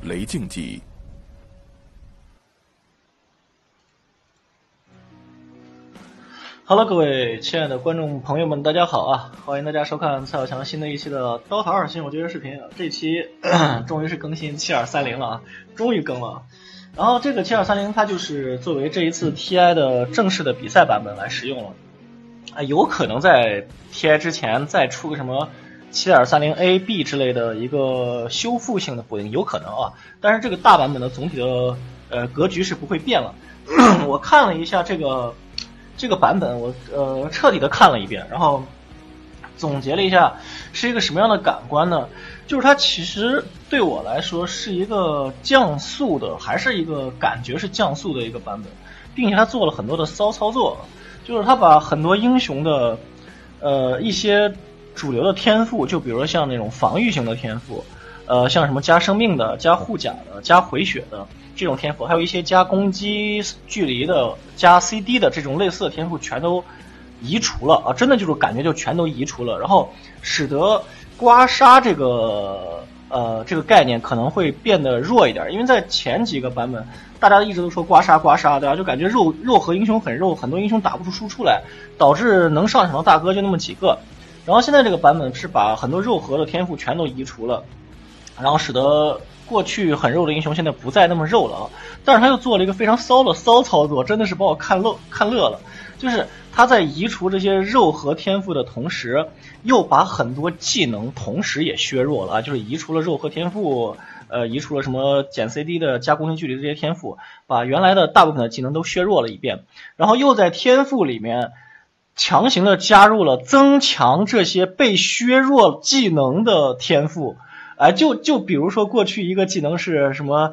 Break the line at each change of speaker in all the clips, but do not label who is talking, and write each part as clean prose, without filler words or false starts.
雷竞技。
Hello， 各位亲爱的观众朋友们，大家好啊！欢迎大家收看蔡小强新的一期的DOTA 2新手决战视频。这期终于是更新7230了啊，终于更了。然后这个7230它就是作为这一次 TI 的正式的比赛版本来使用了。有可能在 TI 之前再出个什么 7.30A、B 之类的一个修复性的补丁，有可能啊。但是这个大版本的总体的格局是不会变了。我看了一下这个版本，我彻底的看了一遍，然后总结了一下是一个什么样的感官呢？就是它其实对我来说是一个降速的，还是一个感觉是降速的一个版本，并且它做了很多的骚操作，就是它把很多英雄的一些主流的天赋，就比如说像那种防御型的天赋，像什么加生命的、加护甲的、加回血的这种天赋，还有一些加攻击距离的、加 CD 的这种类似的天赋全都移除了啊！真的就是感觉就全都移除了，然后使得刮痧这个概念可能会变得弱一点，因为在前几个版本大家一直都说刮痧，对吧？就感觉肉和英雄很肉，很多英雄打不出输出来，导致能上场的大哥就那么几个。然后现在这个版本是把很多肉和的天赋全都移除了，然后使得过去很肉的英雄现在不再那么肉了啊！但是他又做了一个非常骚的骚操作，真的是把我看乐了。就是他在移除这些肉和天赋的同时，又把很多技能同时也削弱了啊！就是移除了肉和天赋，移除了什么减 CD 的加攻击距离的这些天赋，把原来的大部分的技能都削弱了一遍，然后又在天赋里面强行的加入了增强这些被削弱技能的天赋。就比如说过去一个技能是什么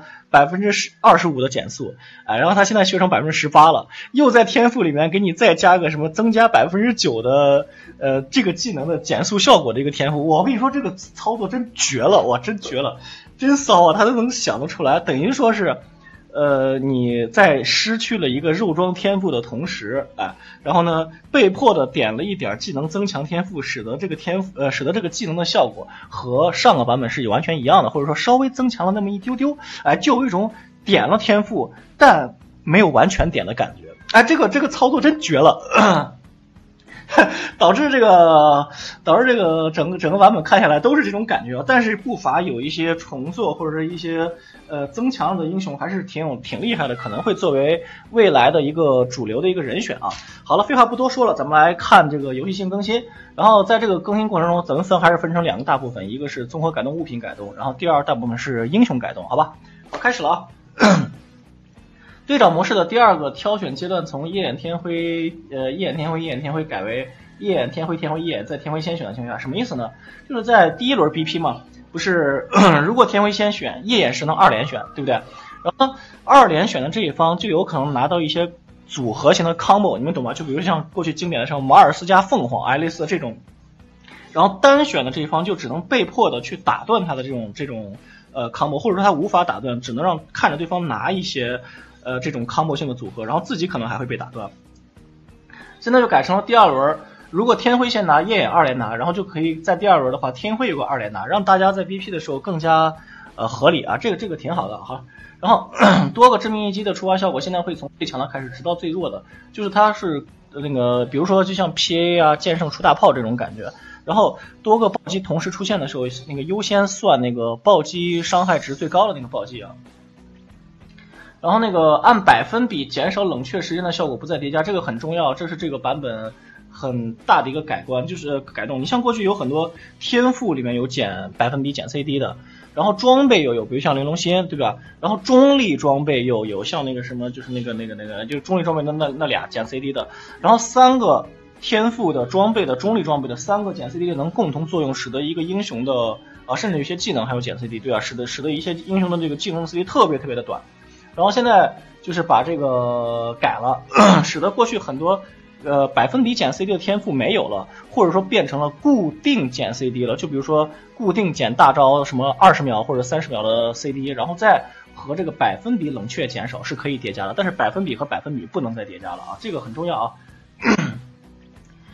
25%的减速，然后它现在削成18%了，又在天赋里面给你再加个什么增加9%的这个技能的减速效果的一个天赋。我跟你说这个操作真绝了，哇，真绝了，真骚啊！他都能想得出来，等于说是你在失去了一个肉装天赋的同时，然后呢，被迫的点了一点技能增强天赋，使得这个技能的效果和上个版本是完全一样的，或者说稍微增强了那么一丢丢，就有一种点了天赋但没有完全点的感觉。这个操作真绝了。导致这个整个版本看下来都是这种感觉，但是不乏有一些重做或者是一些增强的英雄还是挺厉害的，可能会作为未来的一个主流的一个人选啊。好了，废话不多说了，咱们来看这个游戏性更新。然后在这个更新过程中，咱们还是分成两个大部分，一个是综合改动物品改动，然后第二大部分是英雄改动，好吧？好，开始了啊。队长模式的第二个挑选阶段从夜眼天辉改为夜眼天辉夜眼再天辉先选的情况下，什么意思呢？就是在第一轮 BP 嘛，不是如果天辉先选，夜眼是能2连选，对不对？然后2连选的这一方就有可能拿到一些组合型的 combo， 你们懂吗？就比如像过去经典的像马尔斯加凤凰类似的这种，然后单选的这一方就只能被迫的去打断他的这种combo， 或者说他无法打断，只能让看着对方拿一些这种 combo 性的组合，然后自己可能还会被打断。现在就改成了第二轮，如果天辉先拿，夜眼2连拿，然后就可以在第二轮的话，天辉有个2连拿，让大家在 BP 的时候更加合理啊，这个挺好的哈。然后多个致命一击的触发效果，现在会从最强的开始，直到最弱的，就是它是那个，比如说就像 PA 剑圣出大炮这种感觉。然后多个暴击同时出现的时候，那个优先算那个暴击伤害值最高的那个暴击啊。然后那个按百分比减少冷却时间的效果不再叠加，这个很重要，这是这个版本很大的一个改观，就是改动。你像过去有很多天赋里面有百分比减 CD 的，然后装备有比如像玲珑心，对吧？然后中立装备又有像那个什么，就是那个就是中立装备的那俩减 CD 的，然后3个天赋的装备的中立装备的3个减 CD 能共同作用，使得一个英雄的甚至有些技能还有减 CD， 对吧？使得一些英雄的这个技能 CD 特别的短。然后现在就是把这个改了，使得过去很多百分比减 CD 的天赋没有了，或者说变成了固定减 CD 了。就比如说固定减大招什么20秒或者30秒的 CD， 然后再和这个百分比冷却减少是可以叠加的，但是百分比和百分比不能再叠加了啊，这个很重要啊。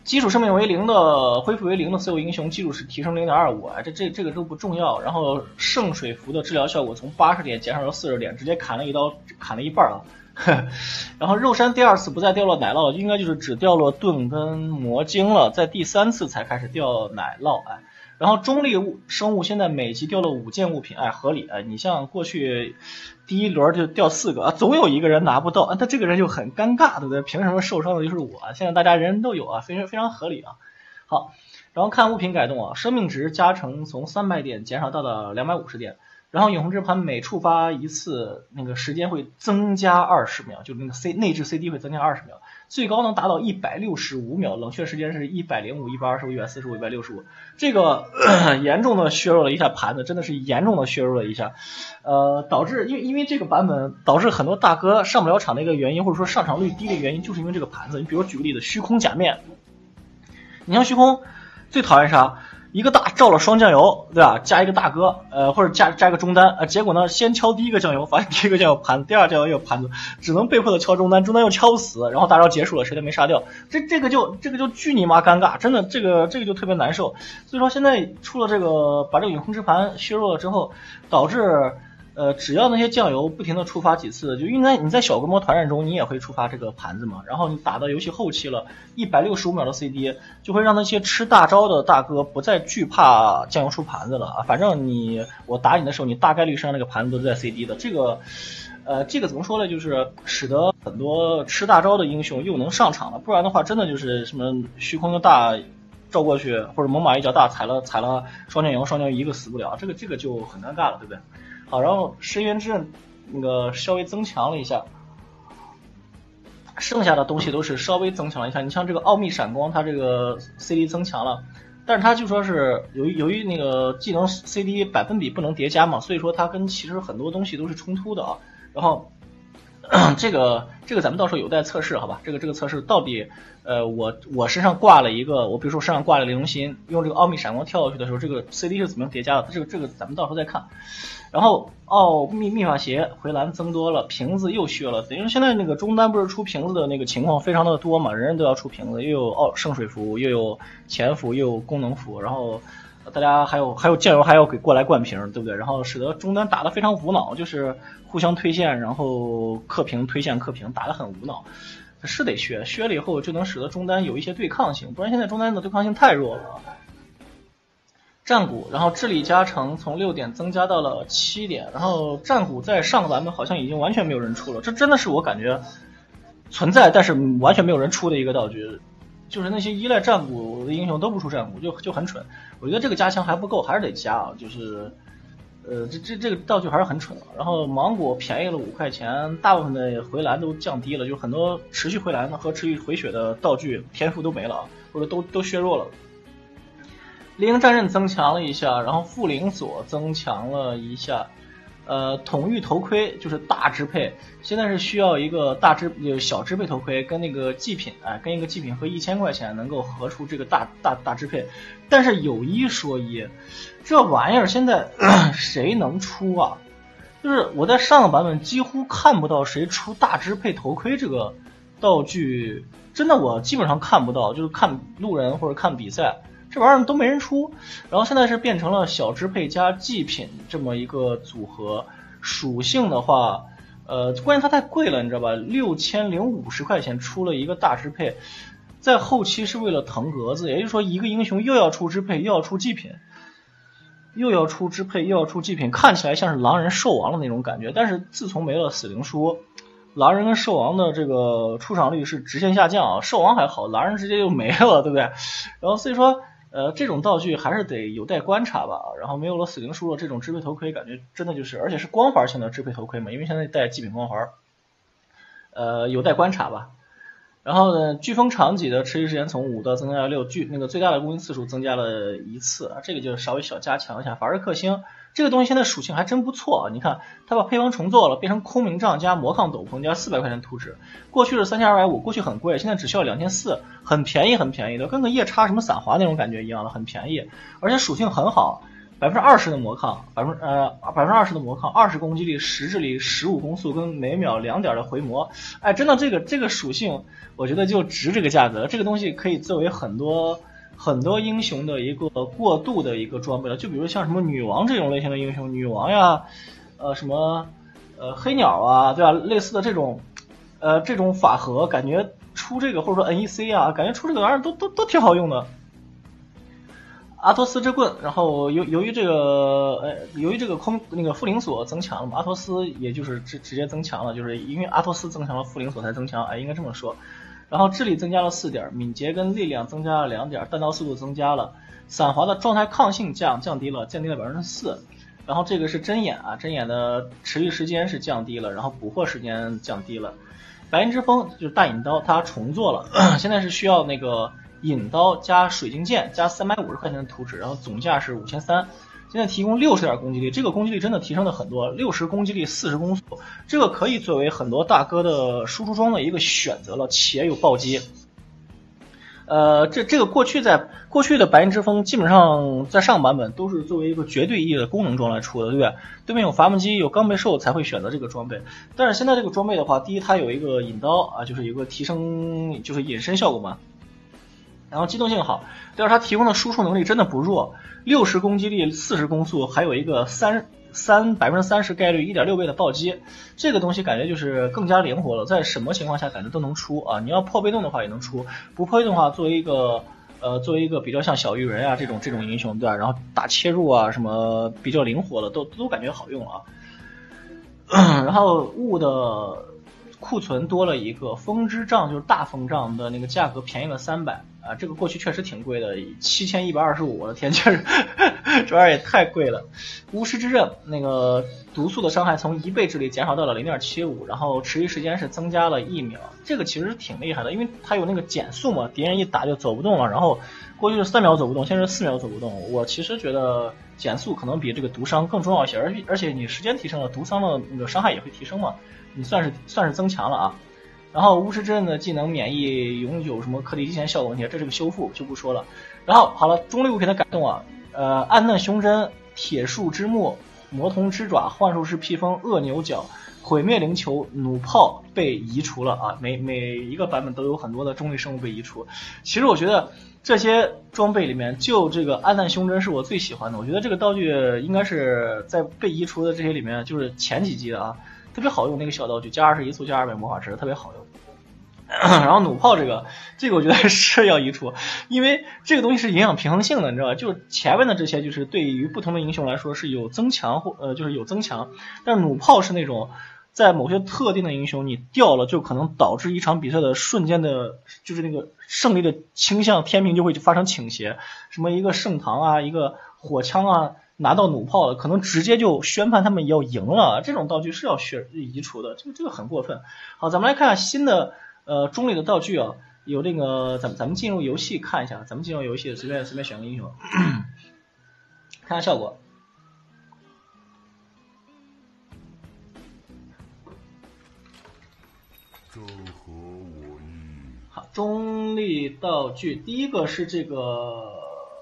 基础生命为0的恢复为0的所有英雄基础是提升 0.25 啊，这个都不重要。然后圣水符的治疗效果从80点减少到40点，直接砍了一刀，砍了一半啊。然后肉山第2次不再掉落奶酪，应该就是只掉落盾跟魔晶了，在第3次才开始掉奶酪哎。然后中立生物现在每集掉了5件物品，哎，合理哎。你像过去第1轮就掉4个啊，总有一个人拿不到啊，他这个人就很尴尬，对不对？凭什么受伤的就是我？现在大家人人都有啊，非常合理啊。好，然后看物品改动啊，生命值加成从300点减少到了250点。然后永恒之盘每触发一次，那个时间会增加20秒，就是那个内置 CD 会增加20秒，最高能达到165秒，冷却时间是105、125、145、165。这个严重的削弱了一下盘子，真的是严重的削弱了一下，导致因为这个版本导致很多大哥上不了场的一个原因，或者说上场率低的原因，就是因为这个盘子。你比如举个例子，虚空假面，你像虚空最讨厌啥？一个大照了双酱油，对吧？加一个大哥，或者加一个中单，结果呢，先敲第1个酱油，发现第1个酱油盘子，第2酱油也有盘子，只能被迫的敲中单，中单又敲不死，然后大招结束了，谁都没杀掉，这个就巨你妈尴尬，真的这个就特别难受。所以说现在出了这个把这个永恒之盘削弱了之后，导致只要那些酱油不停的触发几次，就应该你在小规模团战中你也会触发这个盘子嘛，然后你打到游戏后期了，165秒的 CD 就会让那些吃大招的大哥不再惧怕酱油出盘子了啊，反正我打你的时候，你大概率上那个盘子都在 CD 的，这个怎么说呢，就是使得很多吃大招的英雄又能上场了，不然的话真的就是什么虚空的大照过去，或者猛犸一脚大踩了双酱油一个死不了，这个就很尴尬了，对不对？好，然后深渊之刃那个稍微增强了一下，剩下的东西都是稍微增强了一下。你像这个奥秘闪光，它这个 CD 增强了，但是它就说是由于那个技能 CD 百分比不能叠加嘛，所以说它跟其实很多东西都是冲突的啊。然后这个咱们到时候有待测试，好吧？这个测试到底我身上挂了一个，我比如说身上挂了雷龙心，用这个奥秘闪光跳过去的时候，这个 CD 是怎么样叠加的？这个咱们到时候再看。然后秘法鞋回蓝增多了，瓶子又削了，等于现在那个中单不是出瓶子的那个情况非常的多嘛，人人都要出瓶子，又有圣水符，又有潜符，又有功能符，然后大家还有酱油还要给过来灌瓶，对不对？然后使得中单打得非常无脑，就是互相推线，然后克瓶推线克瓶，打得很无脑。是得削了以后就能使得中单有一些对抗性，不然现在中单的对抗性太弱了。战鼓，然后智力加成从6点增加到了7点，然后战鼓在上个版本好像已经完全没有人出了，这真的是我感觉存在但是完全没有人出的一个道具，就是那些依赖战鼓的英雄都不出战鼓，就很蠢。我觉得这个加强还不够，还是得加啊，就是这个道具还是很蠢的。然后芒果便宜了5块钱，大部分的回蓝都降低了，就很多持续回蓝和持续回血的道具天赋都没了，或者都削弱了。猎鹰战刃增强了一下，然后副灵锁增强了一下，统御头盔就是大支配，现在是需要一个小支配头盔跟那个祭品，跟一个祭品和1000块钱能够合出这个大支配。但是有一说一，这玩意儿现在谁能出啊？就是我在上个版本几乎看不到谁出大支配头盔这个道具，真的我基本上看不到，就是看路人或者看比赛。这玩意儿都没人出，然后现在是变成了小支配加祭品这么一个组合。属性的话，关键它太贵了，你知道吧？6050块钱出了一个大支配，在后期是为了腾格子，也就是说一个英雄又要出支配，又要出祭品，看起来像是狼人兽王的那种感觉。但是自从没了死灵书，狼人跟兽王的这个出场率是直线下降啊，兽王还好，狼人直接就没了，对不对？然后所以说这种道具还是得有待观察吧。然后没有了死灵书了，这种支配头盔感觉真的就是，而且是光环性的支配头盔嘛，因为现在带祭品光环，有待观察吧。然后呢，飓风长戟的持续时间从5到增加了6，那个最大的攻击次数增加了1次，这个就稍微小加强一下。法日克星这个东西现在属性还真不错啊，你看它把配方重做了，变成空明杖加魔抗斗篷加400块钱图纸，过去是3250，过去很贵，现在只需要2400，很便宜的，跟个夜叉什么散华那种感觉一样的，很便宜，而且属性很好。 20%的魔抗，20%的魔抗，20攻击力、10智力、15攻速跟每秒2点的回魔。哎，真的这个属性，我觉得就值这个价格。这个东西可以作为很多英雄的一个过渡的一个装备了。就比如像什么女王这种类型的英雄，女王呀，什么黑鸟啊，对吧？类似的这种法盒，感觉出这个或者说 NEC 啊，感觉出这个玩意儿都挺好用的。阿托斯之棍，然后由于这个那个复灵锁增强了嘛，阿托斯也就是直接增强了，就是因为阿托斯增强了复灵锁才增强，哎，应该这么说。然后智力增加了4点，敏捷跟力量增加了2点，弹道速度增加了，散滑的状态抗性降低了4%。然后这个是针眼啊，针眼的持续时间是降低了，然后捕获时间降低了。白银之风就是大引刀，它重做了，现在是需要那个引刀加水晶剑加350块钱的图纸，然后总价是5300。现在提供60点攻击力，这个攻击力真的提升了很多，60攻击力40攻速，这个可以作为很多大哥的输出装的一个选择了，且有暴击。这个过去的白银之风基本上在上版本都是作为一个绝对意义的功能装来出的，对不对？对面有伐木机有钢背兽才会选择这个装备，但是现在这个装备的话，第一它有一个引刀啊，就是有一个提升就是隐身效果嘛，然后机动性好，第二它提供的输出能力真的不弱，60攻击力40攻速，还有一个30%概率 1.6 倍的暴击，这个东西感觉就是更加灵活了，在什么情况下感觉都能出啊！你要破被动的话也能出，不破被动的话作为一个比较像小鱼人啊这种英雄，对吧？然后打切入啊什么比较灵活的都感觉好用啊。然后物的库存多了一个风之杖，就是大风杖的那个价格便宜了300啊，这个过去确实挺贵的，7125，我的天，确实这玩意儿也太贵了。巫师之刃那个毒素的伤害从1倍智力减少到了 0.75， 然后持续时间是增加了1秒，这个其实挺厉害的，因为它有那个减速嘛，敌人一打就走不动了，然后过去是3秒走不动，现在是4秒走不动。我其实觉得减速可能比这个毒伤更重要一些，而且你时间提升了，毒伤的那个伤害也会提升嘛，你算是增强了啊。然后巫师之刃的技能免疫永久什么颗粒机前效果问题，这是个修复就不说了。然后好了，中立物品的改动啊，暗嫩胸针、铁树之木、魔童之爪、幻术士披风、恶牛角、毁灭灵球、弩炮被移除了啊！每一个版本都有很多的中立生物被移除。其实我觉得这些装备里面，就这个暗嫩胸针是我最喜欢的。我觉得这个道具应该是在被移除的这些里面，就是前几季的啊，特别好用那个小道具，加21速加200魔法值，特别好用。然后弩炮这个我觉得是要移除，因为这个东西是影响平衡性的，你知道吧？就是前面的这些就是对于不同的英雄来说是有增强就是有增强，但是弩炮是那种在某些特定的英雄你掉了就可能导致一场比赛的瞬间的就是那个胜利的倾向天平就会发生倾斜，什么一个圣堂啊一个火枪啊拿到弩炮了，可能直接就宣判他们要赢了，这种道具是要移除的，这个很过分。好，咱们来看新的中立的道具啊，有这个咱们进入游戏看一下，咱们进入游戏随便选个英雄，看下效果。好，中立道具第一个是这个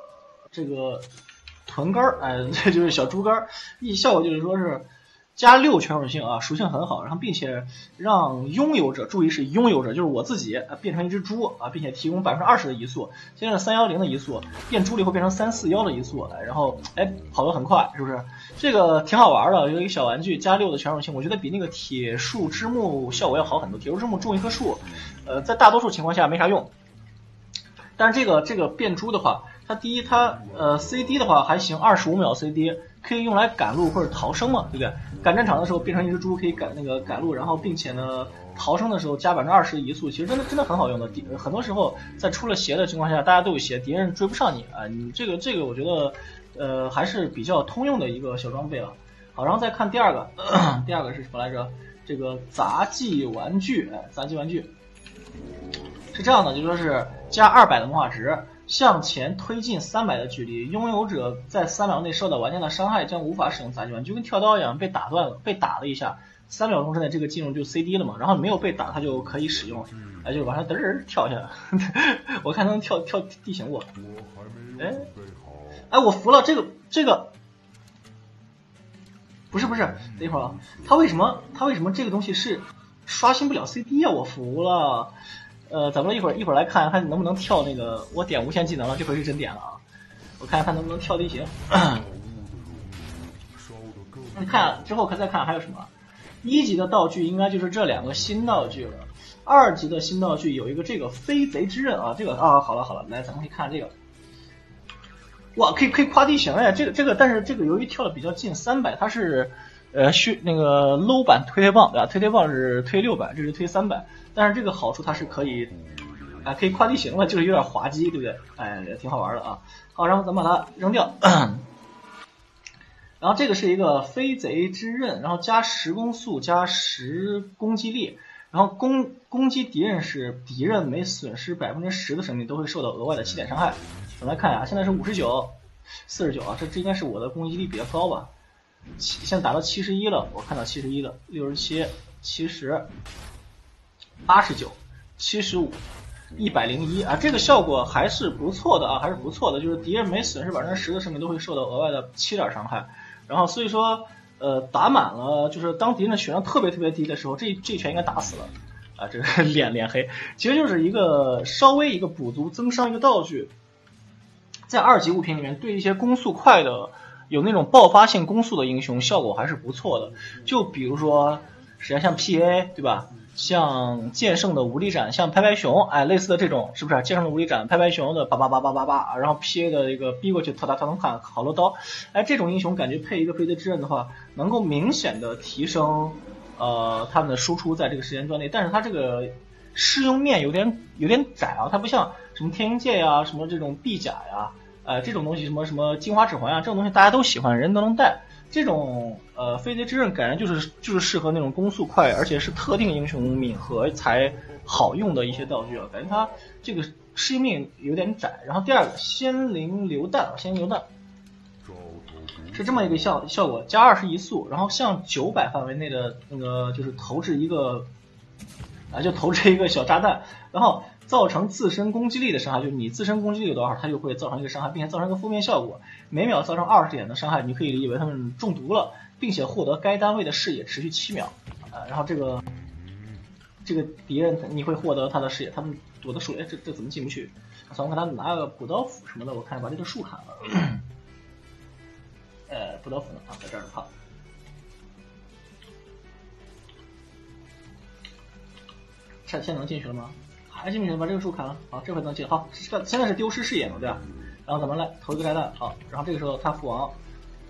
臀杆哎，这就是小猪杆，效果就是说是加6全属性啊，属性很好，然后并且让拥有者，注意是拥有者，就是我自己变成一只猪啊，并且提供20%的移速，现在是310的移速，变猪了以后变成341的移速，然后跑得很快，是不是？这个挺好玩的，有一个小玩具加6的全属性，我觉得比那个铁树之木效果要好很多。铁树之木种一棵树，在大多数情况下没啥用，但是这个变猪的话，它第一它CD 的话还行，25秒 CD 可以用来赶路或者逃生嘛，对不对？赶战场的时候变成一只猪可以赶路，然后并且呢逃生的时候加20%的移速，其实真的很好用的。很多时候在出了鞋的情况下，大家都有鞋，敌人追不上你啊，你这个我觉得还是比较通用的一个小装备了。好，然后再看第二个，第二个是什么来着？这个杂技玩具，杂技玩具是这样的，就说是加200的魔法值，向前推进300的距离，拥有者在3秒内受到玩家的伤害，将无法使用杂技玩具，就跟跳刀一样，被打了一下，3秒钟之内这个技能就 CD 了嘛，然后没有被打它就可以使用，就往上嘚儿跳下来，我看能跳地形过，我服了，这个不是，等一会儿啊，他为什么这个东西是刷新不了 CD 啊？我服了。咱们一会儿来看看能不能跳那个，我点无限技能了，这回是真点了啊！我看看能不能跳地形。你看之后再看还有什么？1级的道具应该就是这2个新道具了。2级的新道具有一个这个飞贼之刃啊，这个啊好了，来咱们可以看这个。哇，可以跨地形哎，这个，但是这个由于跳的比较近300，它是那个 low 版推棒对吧？推棒是推600，这是推300，但是这个好处它是可以可以跨地形了，就是有点滑稽，对不对？哎，挺好玩的啊。好，然后咱们把它扔掉。然后这个是一个飞贼之刃，然后加10攻速加10攻击力，然后攻击敌人时，敌人每损失10%的生命都会受到额外的7点伤害。我们来看一下，现在是59、49啊，这应该是我的攻击力比较高吧？现在打到71了，我看到71了，67、70、89、75、101啊，这个效果还是不错的啊，还是不错的，就是敌人每损失10%的生命都会受到额外的7点伤害。然后所以说打满了，就是当敌人的血量特别低的时候，这一拳应该打死了啊！这个脸黑，其实就是一个稍微一个补足增伤一个道具，在2级物品里面对一些攻速快的有那种爆发性攻速的英雄效果还是不错的，就比如说实际上像 PA 对吧？像剑圣的无力斩，像拍熊，哎，类似的这种是不是？剑圣的无力斩，拍熊的叭，然后 PA 的一个逼过去，他能砍好多刀，哎，这种英雄感觉配一个飞贼之刃的话，能够明显的提升他们的输出在这个时间段内，但是它这个适用面有点窄啊，它不像什么天鹰戒呀，什么这种臂甲呀，这种东西什么金花指环呀，这种东西大家都喜欢，人都能带。这种飞贼之刃感觉就是适合那种攻速快，而且是特定英雄敏核才好用的一些道具啊，感觉它这个适应面有点窄。然后第2个仙灵榴弹是这么一个效果，加21速，然后像900范围内的那个就是投掷一个小炸弹，然后造成自身攻击力的伤害，就是你自身攻击力有多少，它就会造成一个伤害，并且造成一个负面效果，每秒造成20点的伤害，你可以理解为他们中毒了，并且获得该单位的视野持续7秒然后这个敌人你会获得他的视野，他们躲的树，哎，这怎么进不去？算了，我给他拿个补刀斧什么的，我看把这个树砍了。补刀斧呢啊，在这儿呢，好。现在能进去了吗？还进不去，把这个树砍了。好，这回能进。好，现在是丢失视野了，对吧？然后咱们来投一个炸弹，好，然后这个时候他父王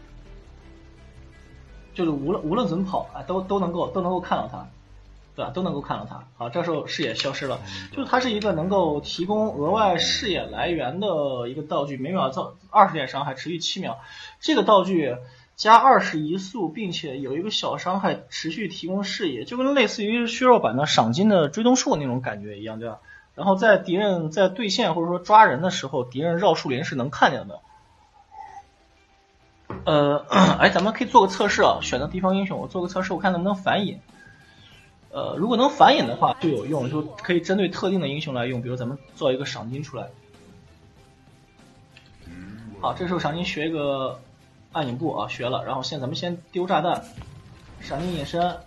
就是无论怎么跑都能够看到他，对吧？都能够看到他。好，这时候视野消失了，就是它是一个能够提供额外视野来源的一个道具，每秒造20点伤害，持续7秒。这个道具加21速，并且有一个小伤害，持续提供视野，就跟类似于削弱版的赏金的追踪术那种感觉一样，对吧？然后在敌人在对线或者说抓人的时候，敌人绕树林是能看见的。咱们可以做个测试啊，选择敌方英雄，我做个测试，我看能不能反引。如果能反引的话就有用，就可以针对特定的英雄来用，比如咱们做一个赏金出来。好，这时候赏金学一个暗影步啊，学了，然后咱们先丢炸弹，赏金隐身。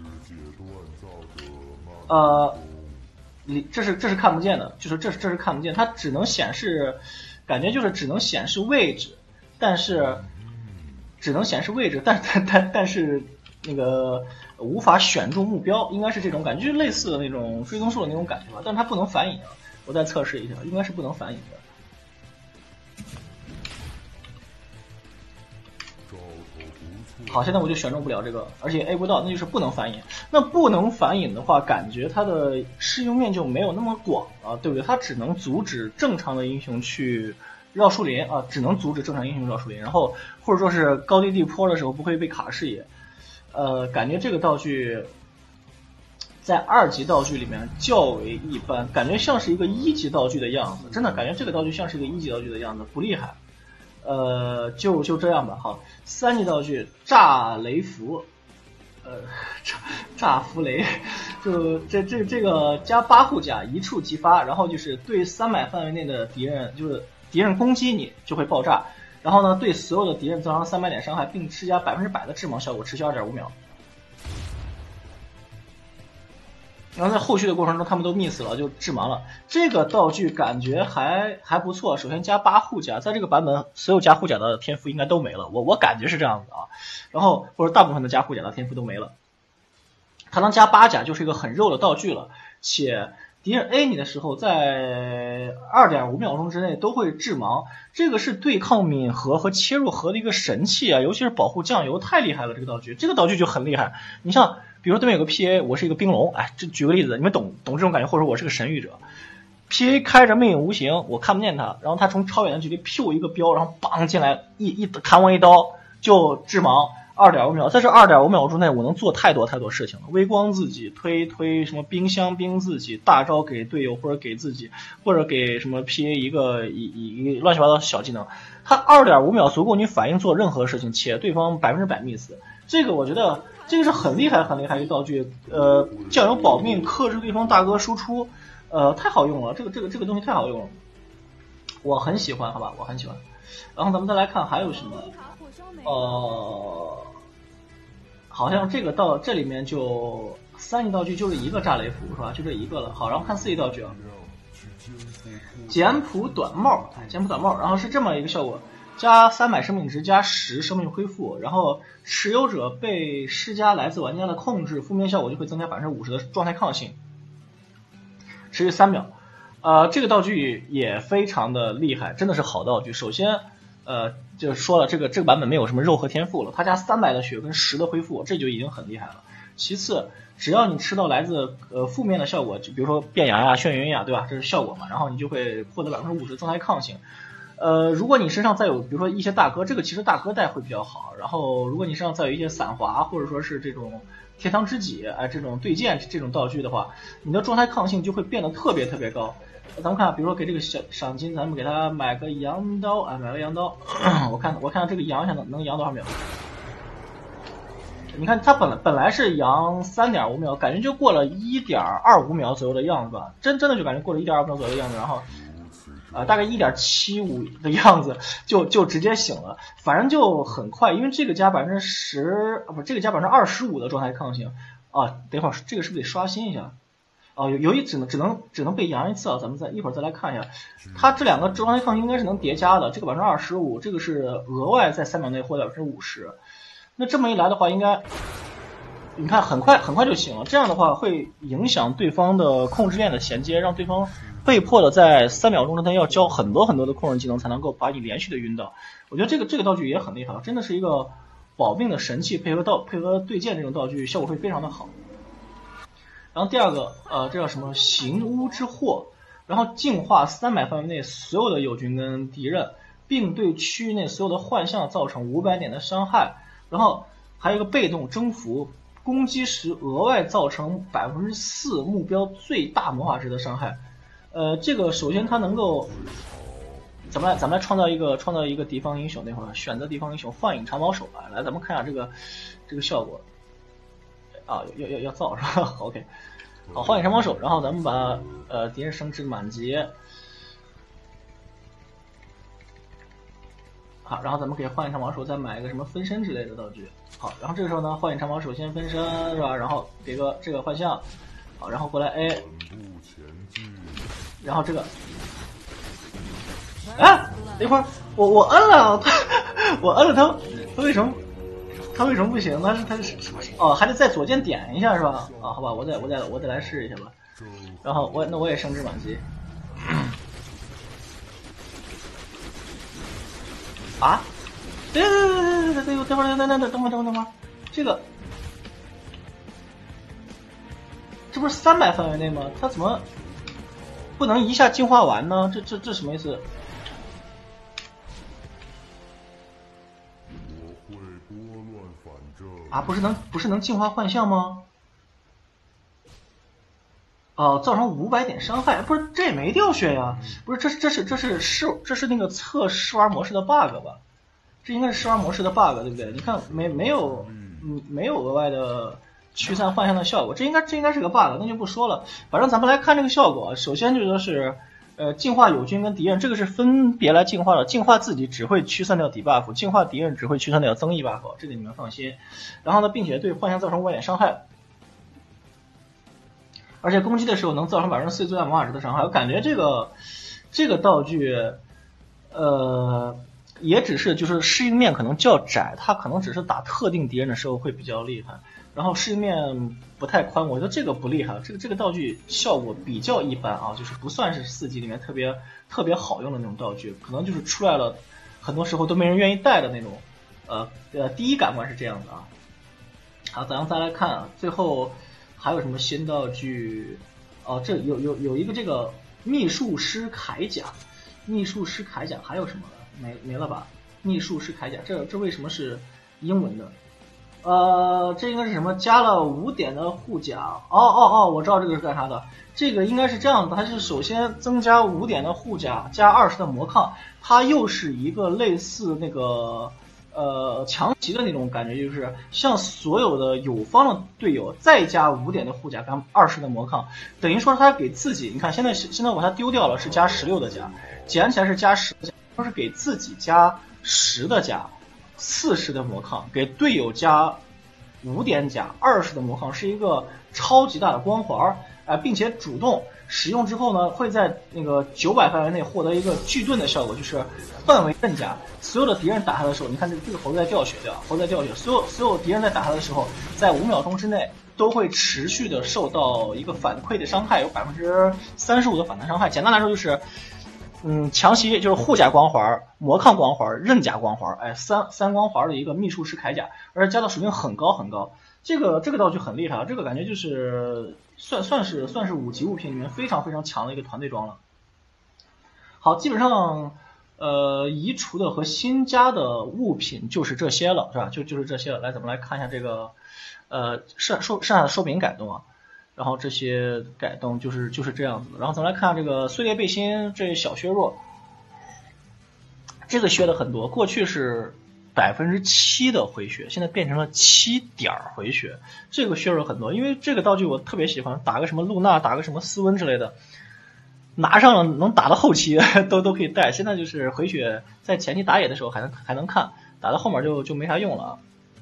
这是看不见的，就是这是看不见，它只能显示，感觉就是只能显示位置，但是那个无法选中目标，应该是这种感觉，就是类似的那种追踪术的那种感觉吧，但是它不能反引啊，我再测试一下，应该是不能反引的。好，现在我就选中不了这个，而且 A 不到，那就是不能反引。那不能反引的话，感觉它的适用面就没有那么广了，对不对？它只能阻止正常的英雄去绕树林啊，只能阻止正常英雄绕树林，然后或者说是高低地坡的时候不会被卡视野。感觉这个道具在2级道具里面较为一般，感觉像是一个1级道具的样子，真的感觉这个道具像是一个1级道具的样子，不厉害。就这样吧。好，3级道具炸雷符，炸符雷，就这个加8护甲一触即发，然后就是对300范围内的敌人，就是敌人攻击你就会爆炸， 然后呢，对所有的敌人造成300点伤害，并施加100%的致盲效果，持续2.5秒。然后在后续的过程中，他们都 miss 了，就致盲了。这个道具感觉还不错。首先加8护甲，在这个版本所有加护甲的天赋应该都没了，我感觉是这样子啊。然后或者大部分的加护甲的天赋都没了。它能加8甲就是一个很肉的道具了，且敌人 A 你的时候，在2.5秒钟之内都会致盲，这个是对抗敏核和切入核的一个神器啊，尤其是保护酱油太厉害了，这个道具就很厉害。你像比如对面有个 PA， 我是一个冰龙，哎，这举个例子，你们懂这种感觉，或者我是个神域者 ，PA 开着魅影无形，我看不见他，然后他从超远的距离 Q 一个标，然后绑进来一砍我一刀就致盲。2.5秒，在这2.5秒之内，我能做太多事情了。微光自己推什么冰箱冰自己，大招给队友或者给自己，或者给什么 PA 一个乱七八糟小技能。他2.5秒足够你反应做任何事情，且对方100% miss。这个我觉得这个是很厉害一个道具。酱油保命，克制对方大哥输出，太好用了。这个东西太好用了，我很喜欢，好吧，我很喜欢。然后咱们再来看还有什么。好像这个到这里面就3级道具就是一个炸雷符是吧？就这一个了。好，然后看4级道具啊，简朴短帽，然后是这么一个效果，加300生命值，加10生命恢复，然后持有者被施加来自玩家的控制，负面效果就会增加50%的状态抗性，持续3秒。这个道具也非常的厉害，真的是好道具。首先就说了，这个版本没有什么肉和天赋了，它加300的血跟10的恢复，这就已经很厉害了。其次，只要你吃到来自负面的效果，就比如说变牙呀、眩晕呀，对吧？这是效果嘛，然后你就会获得50%的状态抗性。如果你身上再有比如说一些大哥，这个其实大哥带会比较好。然后如果你身上再有一些散滑或者说是这种天堂知己这种对剑这种道具的话，你的状态抗性就会变得特别高。咱们看，比如说给这个小赏金，咱们给他买个羊刀买个羊刀。我看到这个羊能羊多少秒？你看它本来是羊3.5秒，感觉就过了1.25秒左右的样子吧，真的就感觉过了1.25秒左右的样子，然后大概1.75的样子就直接醒了，反正就很快，因为这个加10%这个加25%的状态抗性啊。等会儿这个是不是得刷新一下？由于只能被扬一次啊，咱们一会儿再来看一下，它这两个状态抗性应该是能叠加的，这个25%，这个是额外在3秒内获得50%。那这么一来的话，应该你看很快就醒了，这样的话会影响对方的控制链的衔接，让对方被迫的在3秒钟之内要交很多的控制技能才能够把你连续的晕倒。我觉得这个道具也很厉害，真的是一个保命的神器，配合对剑这种道具效果会非常的好。然后第二个这叫什么行巫之祸，然后净化300范围内所有的友军跟敌人，并对区域内所有的幻象造成500点的伤害。然后还有一个被动征服，攻击时额外造成4%目标最大魔法值的伤害。这个首先它能够，咱们来创造一个敌方英雄，那会儿选择敌方英雄幻影长矛手吧。来，咱们看一下这个效果。要造是吧？OK， 好，幻影长矛手，然后咱们把敌人升至满级。好，然后咱们给幻影长矛手再买一个什么分身之类的道具。好，然后这个时候呢，幻影长矛手先分身是吧？然后给个这个幻象，好，然后过来 A， 然后这个，等一会儿我摁了，我摁了他为什么不行？他是还得在左键点一下是吧？好吧，我再来试一下吧。然后我也升至满级。对，等会儿，这个这不是300范围内吗？他怎么不能一下净化完呢？这什么意思？不是能净化幻象吗？造成500点伤害，不是这也没掉血呀？不是，这是那个测试玩模式的 bug 吧？这应该是试玩模式的 bug 对不对？你看没有额外的驱散幻象的效果，这应该是个 bug， 那就不说了。反正咱们来看这个效果，首先就说是净化友军跟敌人，这个是分别来净化的，净化自己只会驱散掉debuff，净化敌人只会驱散掉增益 buff， 这个你们放心。然后呢，并且对幻象造成5点伤害，而且攻击的时候能造成4%最大魔法值的伤害。我感觉这个道具，也只是就是适应面可能较窄，它可能只是打特定敌人的时候会比较厉害。然后适应面不太宽，我觉得这个不厉害，这个道具效果比较一般啊，就是不算是4级里面特别好用的那种道具，可能就是出来了，很多时候都没人愿意带的那种，第一感官是这样的啊。好，咱们再来看啊，最后还有什么新道具？哦，这有一个这个秘术师铠甲，秘术师铠甲还有什么了？没了吧？秘术师铠甲，这为什么是英文的？这应该是什么？加了5点的护甲。哦，我知道这个是干啥的。这个应该是这样的，它是首先增加5点的护甲，加20的魔抗，它又是一个类似那个强袭的那种感觉，就是像所有的友方的队友再加5点的护甲跟20的魔抗，等于说他给自己，你看现在我把它丢掉了，是加16的甲，捡起来是加10的甲，都是给自己加10的甲。40的魔抗，给队友加5点甲，20的魔抗，是一个超级大的光环，并且主动使用之后呢，会在那个900范围内获得一个巨盾的效果，就是范围刃甲。所有的敌人打他的时候，你看这个猴子在掉血，所有敌人在打他的时候，在5秒钟之内都会持续的受到一个反馈的伤害，有35%的反弹伤害。简单来说就是。强袭就是护甲光环、魔抗光环、刃甲光环，三光环的一个秘术师铠甲，而且加到属性很高很高。这个道具很厉害，这个感觉就是算是5级物品里面非常非常强的一个团队装了。好，基本上移除的和新加的物品就是这些了，是吧？就是这些了。来，咱们来看一下这个剩下的手柄改动啊。然后这些改动就是这样子的。然后咱们来看这个碎裂背心，这小削弱，这个削的很多，过去是7%的回血，现在变成了7点回血，这个削弱很多。因为这个道具我特别喜欢，打个什么露娜，打个什么斯温之类的，拿上了能打到后期都可以带。现在就是回血，在前期打野的时候还能看，打到后面就没啥用了。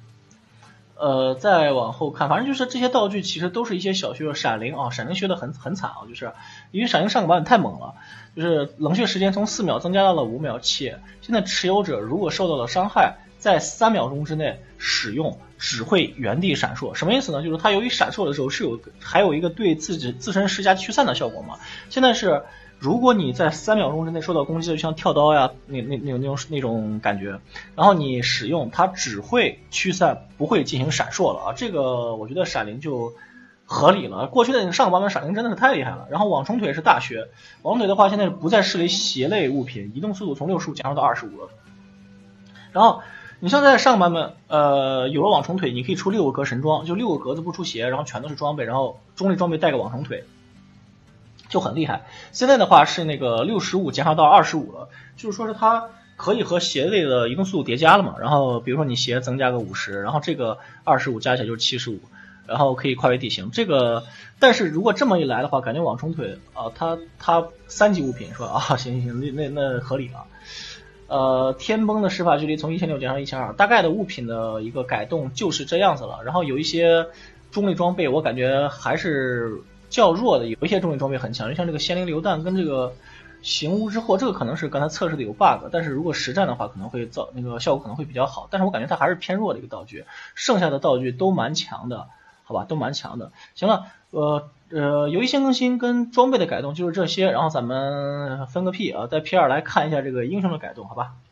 再往后看，反正就是这些道具其实都是一些小削弱。闪灵啊，闪灵削的很惨啊，就是因为闪灵上个版本太猛了，就是冷却时间从4秒增加到了5秒，且现在持有者如果受到了伤害，在3秒钟之内使用只会原地闪烁。什么意思呢？就是它由于闪烁的时候还有一个对自身施加驱散的效果嘛。现在是如果你在3秒钟之内受到攻击的，就像跳刀呀那种感觉，然后你使用它只会驱散，不会进行闪烁了啊。这个我觉得闪灵就合理了。过去的上个版本闪灵真的是太厉害了。然后网冲腿是大削，网冲腿的话现在不再视为鞋类物品，移动速度从65降到25了。然后你像在上个版本有了网冲腿，你可以出6个格神装，就6个格子不出鞋，然后全都是装备，然后中立装备带个网冲腿就很厉害。现在的话是那个65减少到25了，就是说是它可以和鞋类的移动速度叠加了嘛。然后比如说你鞋增加个50，然后这个25加起来就是75，然后可以跨越地形。这个但是如果这么一来的话，感觉网冲腿啊，它3级物品说啊，行，那合理了。天崩的施法距离从1600减到1200，大概的物品的一个改动就是这样子了。然后有一些中立装备我感觉还是较弱的，有一些中立装备很强，就像这个仙灵榴弹跟这个行巫之祸，这个可能是刚才测试的有 bug， 但是如果实战的话可能会那个效果可能会比较好，但是我感觉它还是偏弱的一个道具，剩下的道具都蛮强的，好吧，都蛮强的。行了，游戏性更新跟装备的改动就是这些，然后咱们分个屁啊，在 P2 来看一下这个英雄的改动，好吧。